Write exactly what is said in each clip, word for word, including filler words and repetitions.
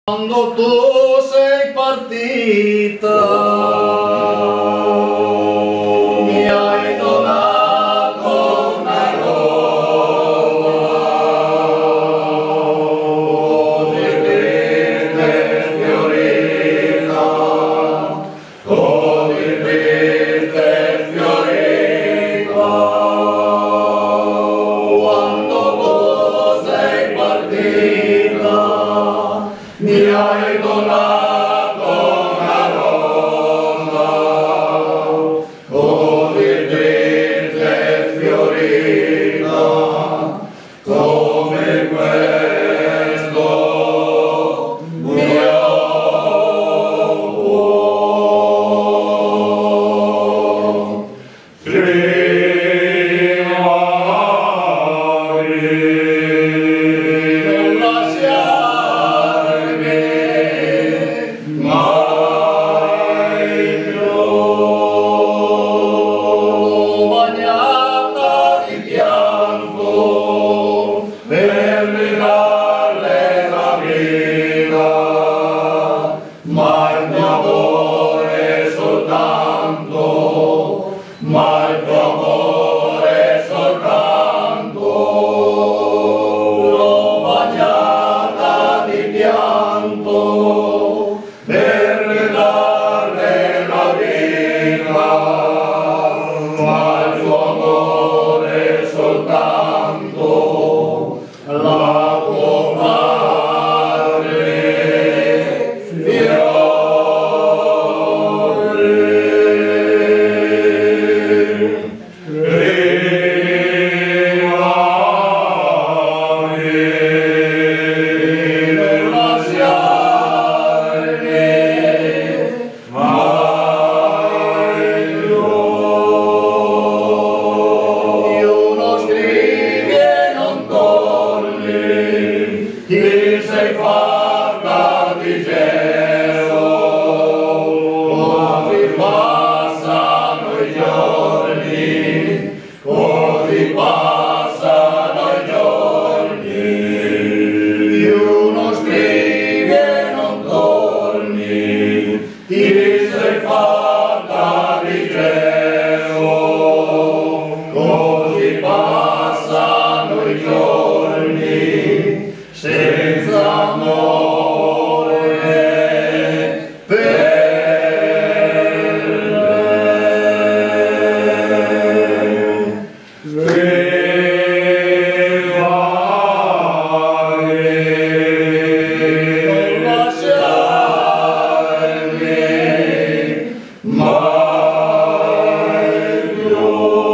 Quando tu sei partita mi hai donato una rosa così triste e fiorita, così triste e fiorita. Quando tu sei partita mi hai donato una rosa così triste e fiorita come questo mio cuore. Ma il mio amore soltanto, ma il tuo amore soltanto, l'ho bagnata di pianto per ridarle la vita, ma il tuo amore soltanto la può fare fiorire. Ti sei fatta di gelo, così passano i giorni, così passano i giorni. Più non scrivi e non torni, ti sei fatta di gelo, così passano i giorni. Senza amore per me, scrivare, non lasciarmi mai più.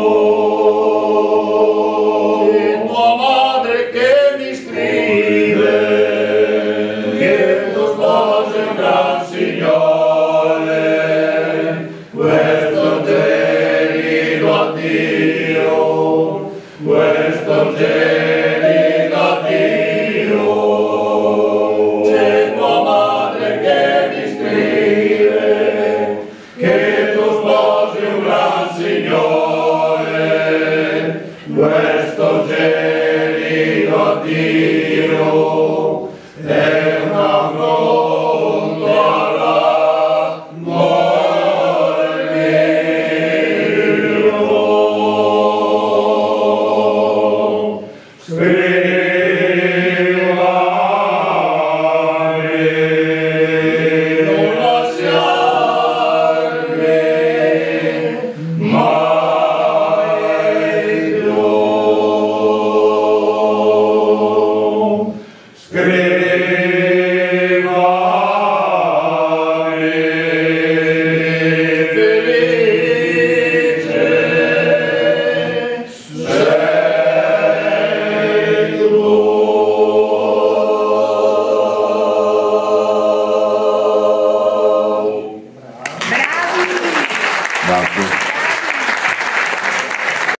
E tua madre che mi scrive che tu sposi un gran signore, questo gelido addio, questo gelido addio. C'è tua madre che mi scrive che tu sposi un gran signore, questo gelido addio è un affronto all'amore mio. Scrivare